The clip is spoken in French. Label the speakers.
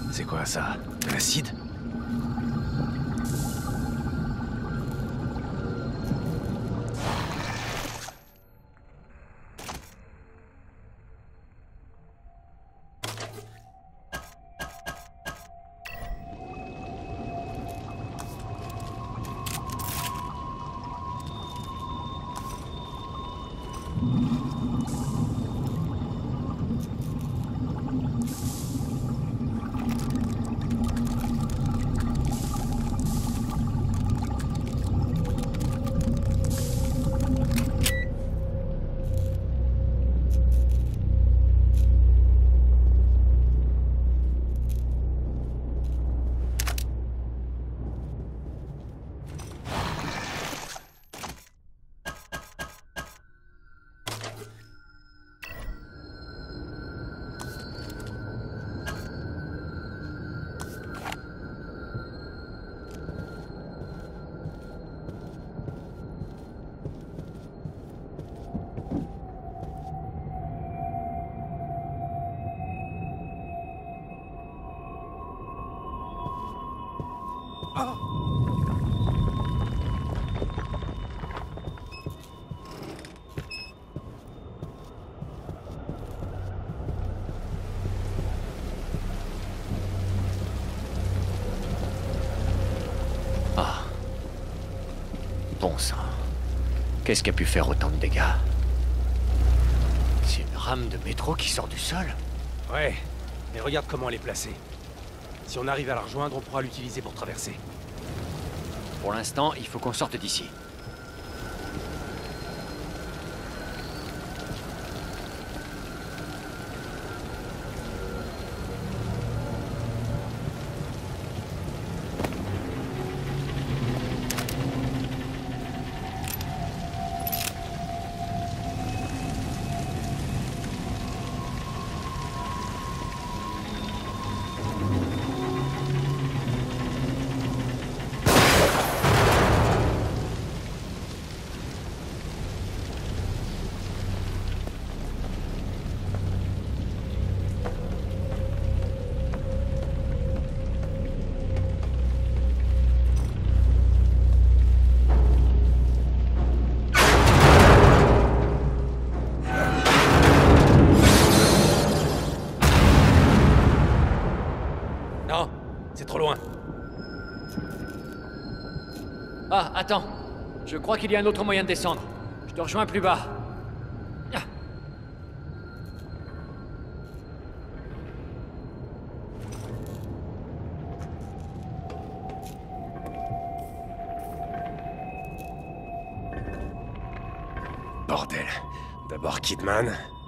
Speaker 1: C'est quoi ça? De l'acide?
Speaker 2: Bon sang. Qu'est-ce qui a pu faire autant de dégâts? C'est une rame de métro qui sort du sol?
Speaker 1: Ouais, mais regarde comment elle est placée. Si on arrive à la rejoindre, on pourra l'utiliser pour traverser.
Speaker 2: Pour l'instant, il faut qu'on sorte d'ici.
Speaker 1: Non, c'est trop loin.
Speaker 2: Ah, attends. Je crois qu'il y a un autre moyen de descendre. Je te rejoins plus bas. Ah.
Speaker 1: Bordel. D'abord Kidman,